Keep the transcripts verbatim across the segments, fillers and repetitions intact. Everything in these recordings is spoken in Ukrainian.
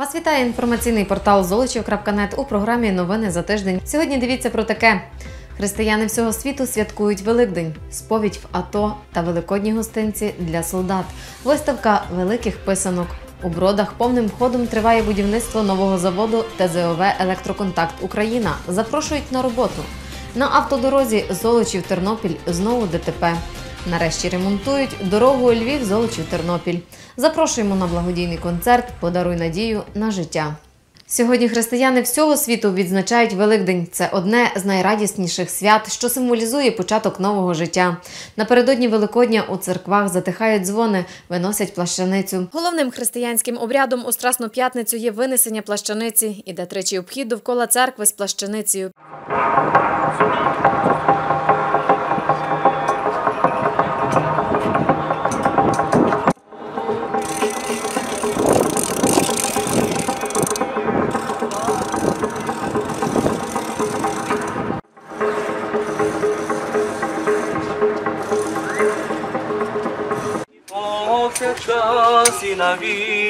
Вас вітає інформаційний портал золочів крапка нет у програмі «Новини за тиждень». Сьогодні дивіться про таке. Християни всього світу святкують Великдень, сповідь в АТО та великодні гостинці для солдат. Виставка великих писанок. У Бродах повним ходом триває будівництво нового заводу Те Зе О Ве «Електроконтакт Україна». Запрошують на роботу. На автодорозі Золочів-Тернопіль знову Де Те Пе. Нарешті ремонтують дорогу Львів-Золочів-Тернопіль. Запрошуємо на благодійний концерт «Подаруй надію на життя». Сьогодні християни всього світу відзначають Великдень. Це одне з найрадісніших свят, що символізує початок нового життя. Напередодні Великодня у церквах затихають дзвони, виносять плащаницю. Головним християнським обрядом у Страсну п'ятницю є винесення плащаниці. Іде тричі обхід довкола церкви з плащаницею. Час і на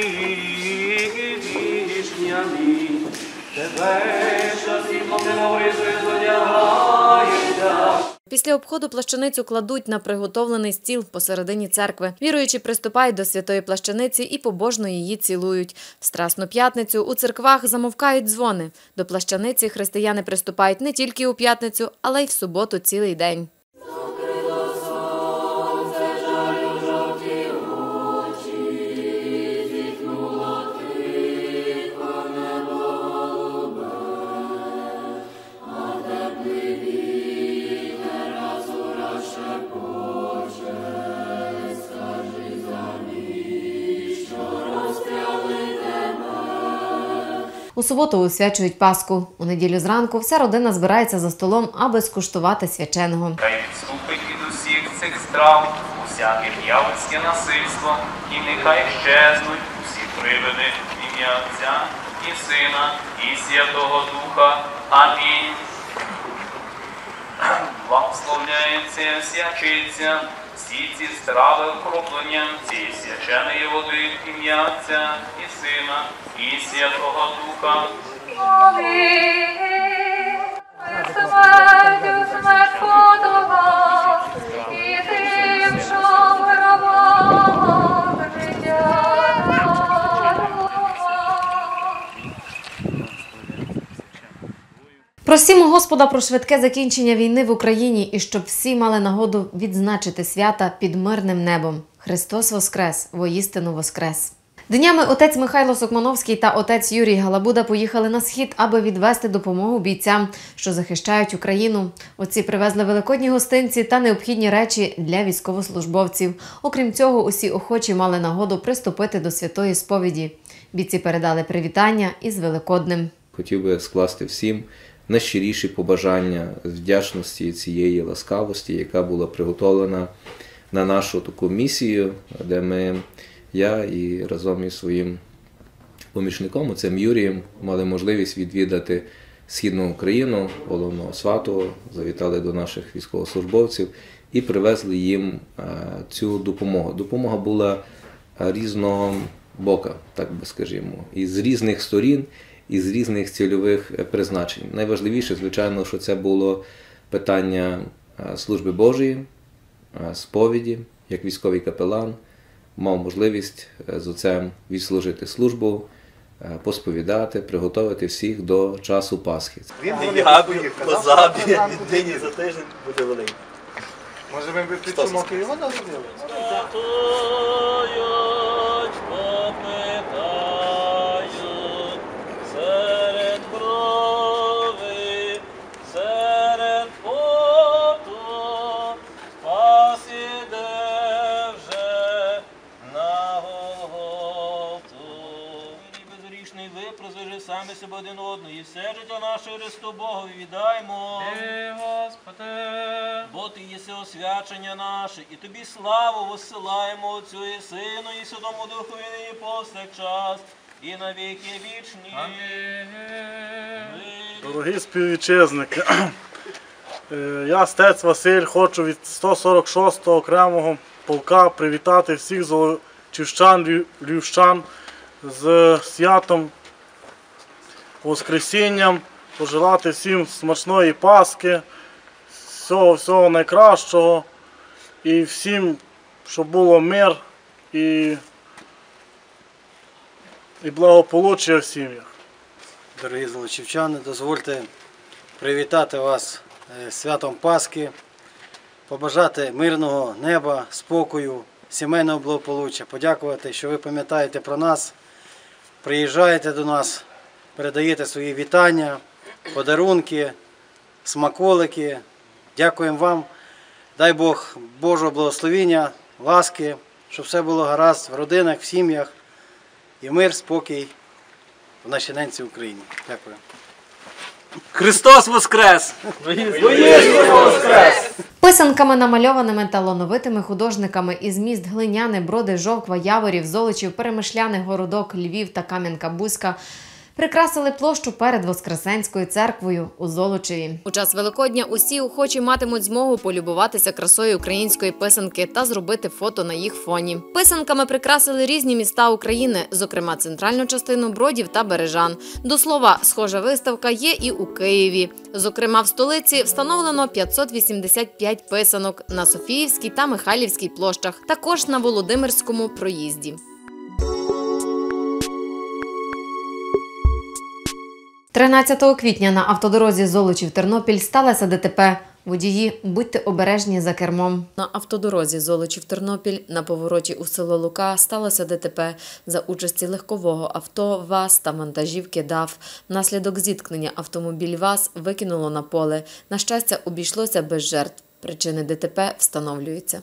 вічні, амінь. Тебе час і помилуйся, зодягається. Після обходу плащаницю кладуть на приготовлений стіл посередині церкви. Віруючі приступають до святої плащаниці і побожно її цілують. В Страсну п'ятницю у церквах замовкають дзвони. До плащаниці християни приступають не тільки у п'ятницю, але й в суботу цілий день. У суботу освячують Пасху. У неділю зранку вся родина збирається за столом, аби скуштувати свяченого. Хай відступить від усіх цих страв, усяке д'явольське насильство, і нехай щезнуть усі привиди в ім'я Отця і Сина, і Святого Духа. Амінь. Благословляється, свячиться всі ці страви окроплення цієї свяченої води в ім'я Отця і Сина, і Святого Духа. Просімо Господа про швидке закінчення війни в Україні і щоб всі мали нагоду відзначити свята під мирним небом. Христос воскрес, воістину воскрес. Днями отець Михайло Сокмановський та отець Юрій Галабуда поїхали на схід, аби відвести допомогу бійцям, що захищають Україну. Отці привезли великодні гостинці та необхідні речі для військовослужбовців. Окрім цього, усі охочі мали нагоду приступити до святої сповіді. Бійці передали привітання із Великоднем. Хотів би скласти всім найщиріші побажання з вдячності цієї ласкавості, яка була приготовлена на нашу таку місію, де ми, я і разом із своїм помічником, отцем Юрієм, мали можливість відвідати Східну Україну, головного Сватого, завітали до наших військовослужбовців і привезли їм цю допомогу. Допомога була різного боку, так би скажімо, із різних сторін, із різних цільових призначень. Найважливіше, звичайно, що це було питання служби Божої, сповіді, як військовий капелан, мав можливість з отцем відслужити службу, посповідати, приготувати всіх до часу Пасхи. Я позаду, віднині за тиждень буде великий. Може ви підсумок його називали? Самі себе один одного, і все життя наше Христу Богу віддаймо. Ти, Господи! Бо Ти єси освячення наше, і Тобі славу воссилаємо Отцю і Сину, і Святому Духові нині повсякчас, і на віки вічні. Амінь. Дорогі співвітчизники, я, отець Василь, хочу від сто сорок шостого окремого полка привітати всіх золочівчан, львівщан з святом Воскресінням, пожелати всім смачної Пасхи, всього, всього найкращого і всім, щоб було мир і, і благополуччя в сім'ях. Дорогі золочівчани, дозвольте привітати вас з святом Пасхи, побажати мирного неба, спокою, сімейного благополуччя, подякувати, що ви пам'ятаєте про нас, приїжджаєте до нас, передаєте свої вітання, подарунки, смаколики. Дякуємо вам. Дай Бог Божого благословіння, ласки, щоб все було гаразд в родинах, в сім'ях і мир, спокій в нашій ненці Україні. Дякую. Христос Воскрес! Писанками, намальованими талановитими художниками із міст Глиняни, Броди, Жовква, Яворів, Золочів, Перемишляни, Городок, Львів та Кам'янка-Бузька прикрасили площу перед Воскресенською церквою у Золочеві. У час Великодня усі охочі матимуть змогу полюбуватися красою української писанки та зробити фото на їх фоні. Писанками прикрасили різні міста України, зокрема центральну частину Бродів та Бережан. До слова, схожа виставка є і у Києві. Зокрема, в столиці встановлено п'ятсот вісімдесят п'ять писанок на Софіївській та Михайлівській площах, також на Володимирському проїзді. тринадцятого квітня на автодорозі Золочів-Тернопіль сталося ДТП. Водії, будьте обережні за кермом. На автодорозі Золочів-Тернопіль на повороті у село Лука сталося ДТП за участі легкового авто ВАЗ та вантажівки ДАФ. Внаслідок зіткнення автомобіль ВАЗ викинуло на поле. На щастя, обійшлося без жертв. Причини ДТП встановлюються.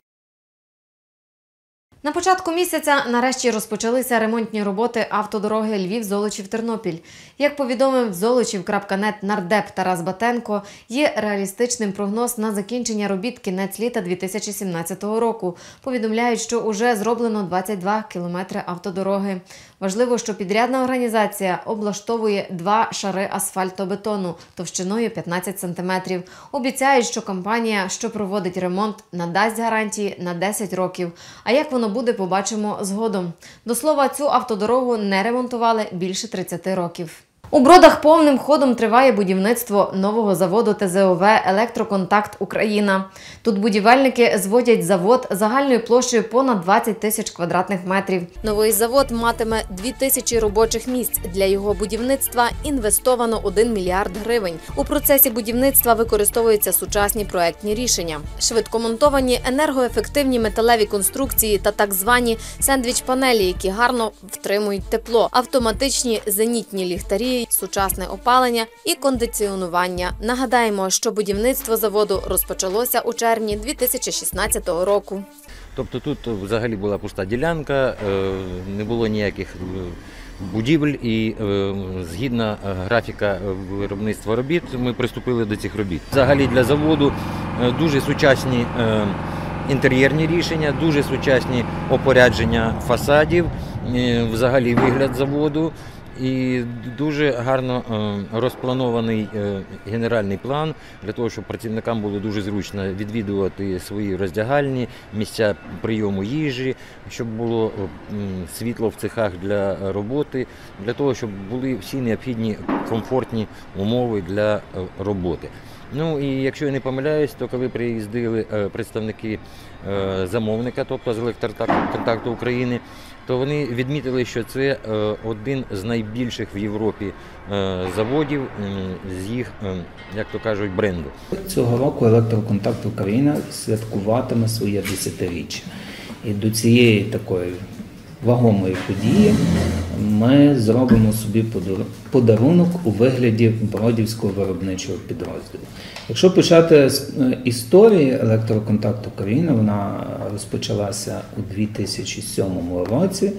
На початку місяця нарешті розпочалися ремонтні роботи автодороги Львів-Золочів-Тернопіль. Як повідомив золочів крапка нет нардеп Тарас Батенко, є реалістичним прогноз на закінчення робіт кінець літа дві тисячі сімнадцятого року. Повідомляють, що уже зроблено двадцять два кілометри автодороги. Важливо, що підрядна організація облаштовує два шари асфальтобетону товщиною п'ятнадцять сантиметрів. Обіцяють, що компанія, що проводить ремонт, надасть гарантії на десять років. А як воно буде, побачимо згодом. До слова, цю автодорогу не ремонтували більше тридцяти років. У Бродах повним ходом триває будівництво нового заводу Т З О В «Електроконтакт Україна». Тут будівельники зводять завод загальною площею понад двадцять тисяч квадратних метрів. Новий завод матиме дві тисячі робочих місць. Для його будівництва інвестовано один мільярд гривень. У процесі будівництва використовуються сучасні проектні рішення. Швидкомонтовані енергоефективні металеві конструкції та так звані сендвіч-панелі, які гарно втримують тепло, автоматичні зенітні ліхтарі, сучасне опалення і кондиціонування. Нагадаємо, що будівництво заводу розпочалося у червні дві тисячі шістнадцятого року. Тобто тут взагалі була пуста ділянка, не було ніяких будівель і згідно графіка виробництва робіт ми приступили до цих робіт. Взагалі для заводу дуже сучасні інтер'єрні рішення, дуже сучасні опорядження фасадів, взагалі вигляд заводу. І дуже гарно розпланований генеральний план для того, щоб працівникам було дуже зручно відвідувати свої роздягальні, місця прийому їжі, щоб було світло в цехах для роботи, для того, щоб були всі необхідні комфортні умови для роботи. Ну і якщо я не помиляюсь, то коли приїздили представники замовника, тобто з Електроконтакту України, то вони відмітили, що це один з найбільших в Європі заводів з їх, як то кажуть, бренду. Цього року Електроконтакт Україна святкуватиме своє десятиріччя. І до цієї такої вагомої події ми зробимо собі подарунок у вигляді Бродівського виробничого підрозділу. Якщо почати з історії Електроконтакт України, вона розпочалася у дві тисячі сьомому році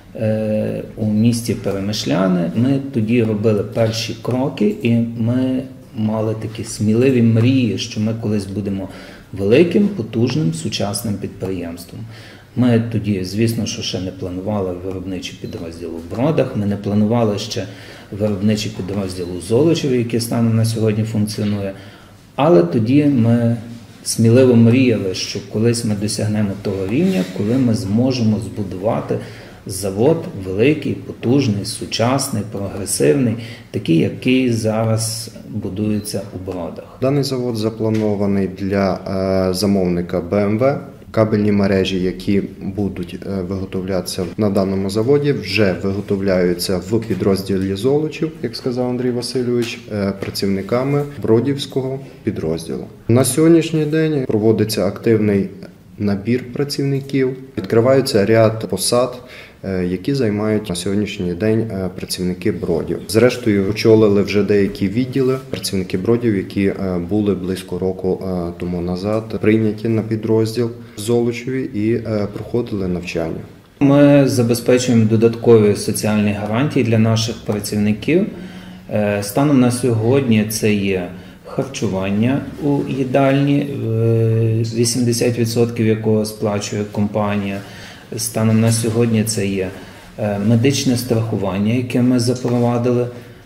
у місті Перемишляни. Ми тоді робили перші кроки і ми мали такі сміливі мрії, що ми колись будемо великим, потужним, сучасним підприємством. Ми тоді, звісно, що ще не планували виробничий підрозділ у Бродах, ми не планували ще виробничий підрозділ у Золочеві, який станом на сьогодні функціонує. Але тоді ми сміливо мріяли, що колись ми досягнемо того рівня, коли ми зможемо збудувати завод великий, потужний, сучасний, прогресивний, такий, який зараз будується у Бродах. Даний завод запланований для замовника Б М В. Кабельні мережі, які будуть виготовлятися на даному заводі, вже виготовляються в підрозділі Золочів, як сказав Андрій Васильович, працівниками Бродівського підрозділу. На сьогоднішній день проводиться активний набір працівників, відкриваються ряд посад, які займають на сьогоднішній день працівники Бродів. Зрештою, очолили вже деякі відділи працівники Бродів, які були близько року тому назад прийняті на підрозділ в Золочеві і проходили навчання. Ми забезпечуємо додаткові соціальні гарантії для наших працівників. Станом на сьогодні це є харчування у їдальні, вісімдесят відсотків якого сплачує компанія. Станом на сьогодні це є медичне страхування, яке ми запровадили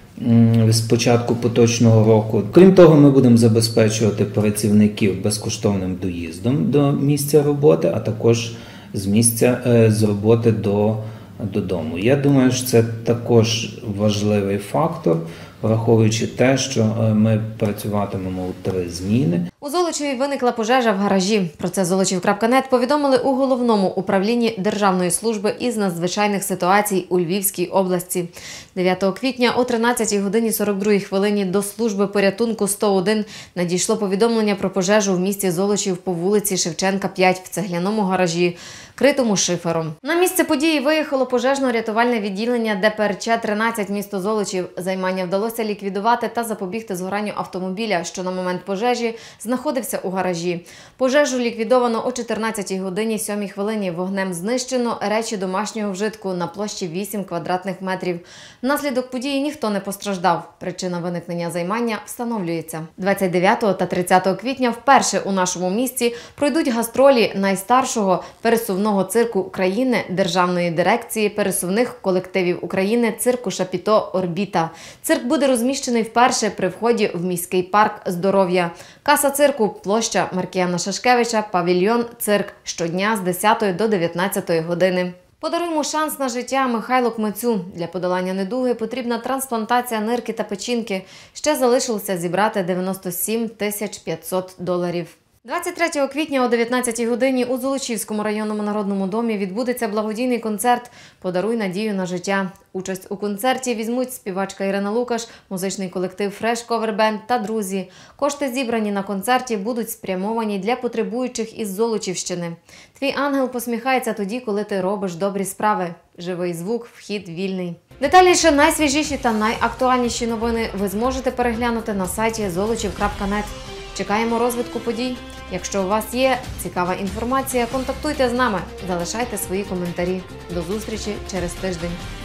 з початку поточного року. Крім того, ми будемо забезпечувати працівників безкоштовним доїздом до місця роботи, а також з місця з роботи до, додому. Я думаю, що це також важливий фактор, враховуючи те, що ми працюватимемо у три зміни. У Золочеві виникла пожежа в гаражі. Про це золочів крапка нет повідомили у Головному управлінні Державної служби із надзвичайних ситуацій у Львівській області. дев'ятого квітня о тринадцятій годині сорок другій хвилині до служби порятунку сто один надійшло повідомлення про пожежу в місті Золочів по вулиці Шевченка, п'ять в цегляному гаражі, критому шифером. На місце події виїхало пожежно-рятувальне відділення Д П Р Ч тринадцять місто Золочів. Займання вдалося ліквідувати та запобігти згоранню автомобіля, що на момент пожежі знаходився у гаражі. Пожежу ліквідовано о чотирнадцятій годині сьомій хвилині. Вогнем знищено речі домашнього вжитку на площі вісім квадратних метрів. Внаслідок події ніхто не постраждав. Причина виникнення займання встановлюється. двадцять дев'ятого та тридцятого квітня вперше у нашому місті пройдуть гастролі найстаршого пересувного цирку України Державної дирекції пересувних колективів України цирку Шапіто «Орбіта». Цирк буде розміщений вперше при вході в міський парк «Здоров'я». Каса цирку – площа Маркіяна Шашкевича, павільйон «Цирк» щодня з десятої до дев'ятнадцятої години. Подаруємо шанс на життя Михайлу Кмицю. Для подолання недуги потрібна трансплантація нирки та печінки. Ще залишилося зібрати дев'яносто сім тисяч п'ятсот доларів. двадцять третього квітня о дев'ятнадцятій годині у Золочівському районному народному домі відбудеться благодійний концерт «Подаруй надію на життя». Участь у концерті візьмуть співачка Ірина Лукаш, музичний колектив «Фреш Ковер Бенд» та друзі. Кошти, зібрані на концерті, будуть спрямовані для потребуючих із Золочівщини. Твій ангел посміхається тоді, коли ти робиш добрі справи. Живий звук, вхід вільний. Детальніше найсвіжіші та найактуальніші новини ви зможете переглянути на сайті золочів крапка нет. Чекаємо розвитку подій. Якщо у вас є цікава інформація, контактуйте з нами, залишайте свої коментарі. До зустрічі через тиждень.